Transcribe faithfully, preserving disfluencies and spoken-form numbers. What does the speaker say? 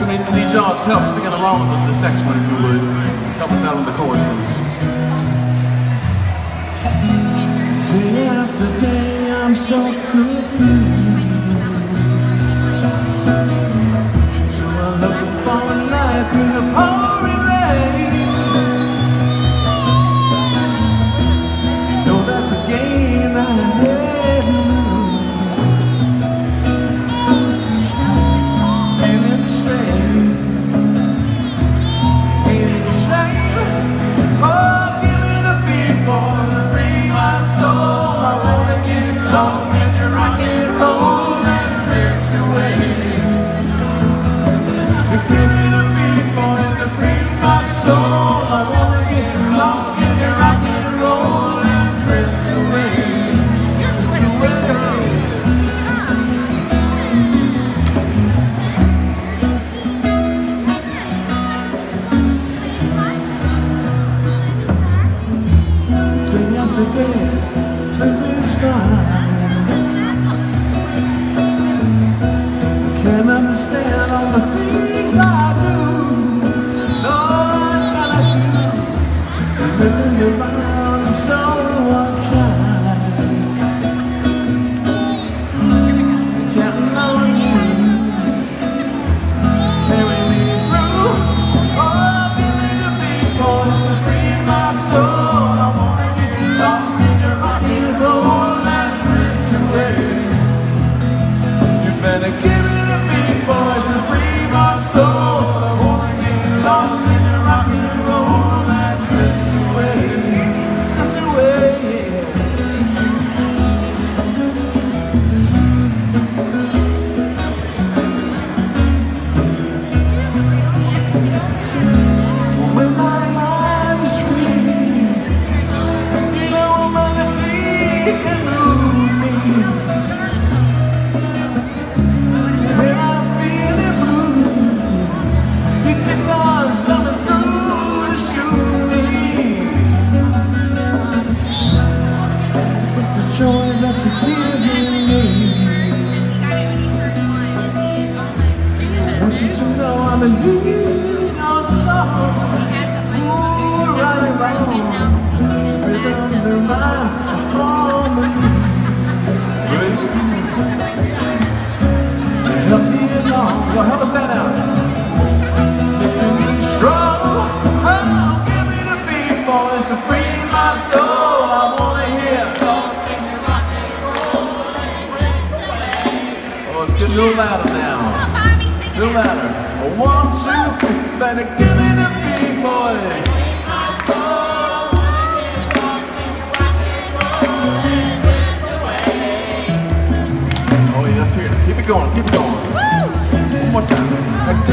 I need y'all's help singing along with this next one, if you would. Help us out on the choruses. Day after day, I'm so confused. So I'm looking for a night through the pouring rain. You know that's a game that I never lose. Ain't it a shame? Ain't it a shame? Oh, give me the beat, boys, and free my soul. I wanna get lost in the rock and roll and drift away. You give me the beat, boys, to free my soul. I wanna get lost in the rock and roll and drift away. Drift away. Day after day, flip this line. Can't understand all the things I do. No, I cannot do. Living around so unkind. Counting on you, carry me through. Oh, give me the beat, boys, to free my soul. I wanna get lost in your rock and roll and drift away. You better give me the beat, boys, to free my soul. I wanna get lost in your rock and roll and drift away. Drift away, yeah. When my mind is free, you know melody can move me. When I'm feeling blue, the guitar's coming through to shoot me. With the joy that you're giving me, I want you to know I'm in your song. Ooh, right and wrong, rhythm, the rhyme, harmony. Help me along. Well, help us that out. Making me strong. Oh, give me the beat, boys, to free my soul. I wanna hear. Oh, it's getting a little louder now. A little louder. One, two, three. Better give me the beat, boys. Oh, yeah, let's hear it. Keep it going, keep it going. One more time. Now